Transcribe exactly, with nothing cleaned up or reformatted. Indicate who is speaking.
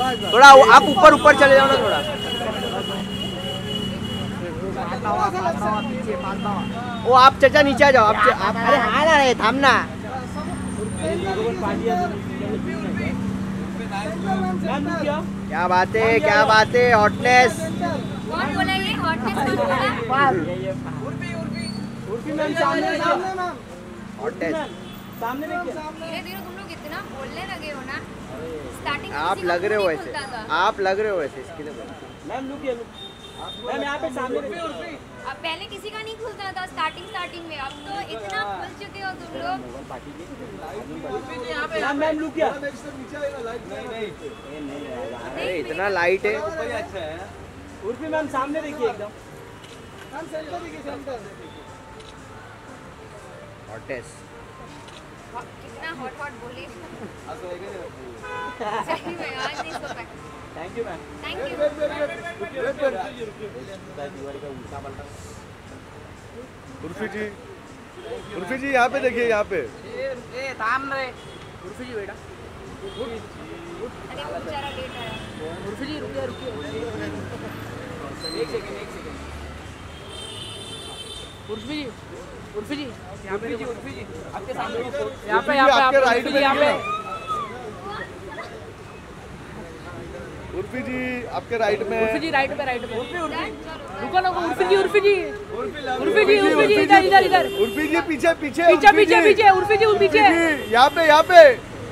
Speaker 1: थोड़ा आप ऊपर ऊपर चले जाओ ना थोड़ा। वो आप चाचा नीचे आ जाओ आप, आप अरे हाँ ना रे थामना। क्या बात है क्या बात है हॉटनेस।
Speaker 2: कौन बोला ये हॉटनेस कौन बोला?
Speaker 3: उर्फी मैम सामने मैम
Speaker 1: हॉटनेस
Speaker 3: सामने देखिए।
Speaker 2: धीरे धीरे तुम लोग इतना बोलने लगे हो ना। स्टार्टिंग
Speaker 1: आप लग रहे हो वैसे, आप लग रहे हो वैसे इसके लिए।
Speaker 3: मैम लुक ये लुक मैम यहाँ पे सामने देखिए।
Speaker 2: अब पहले किसी का नहीं खुलता था स्टार्टिंग स्टार्टिंग में, अब तो इतना खुल चुके हो तुम लोग।
Speaker 3: मैम मैम लुक क्या?
Speaker 1: अरे इतना लाइट है।
Speaker 3: उर्फी मैम सामने देखिए एकदम।
Speaker 1: हॉटनेस
Speaker 2: कितना हॉट हॉट बोले। सही में आज नहीं सो पाए।
Speaker 3: Thank you ma'am.
Speaker 2: Thank you.
Speaker 4: Urfi ji Urfi ji यहाँ पे देखिए यहाँ पे।
Speaker 5: ए थाम रे उर्फी जी बेटा।
Speaker 2: अरे वो बेचारा लेट आया।
Speaker 5: उर्फी जी रुकिए रुकिए एक सेकंड एक सेकंड। उर्फी जी उर्फी जी उर्फी जी उर्फी जी आपके सामने यहाँ पे यहाँ पे
Speaker 4: आपके राइट में
Speaker 5: यहाँ पे
Speaker 4: उर्फी जी आपके राइट में।
Speaker 5: उर्फी जी राइट पे राइट पे उर्फी उर्फी रुको ना उर्फी जी उर्फी जी उर्फी जी उर्फी जी इधर इधर इधर
Speaker 4: उर्फी जी पीछे पीछे
Speaker 5: पीछे पीछे पीछे उर्फी जी पीछे
Speaker 4: यहाँ पे यहाँ पे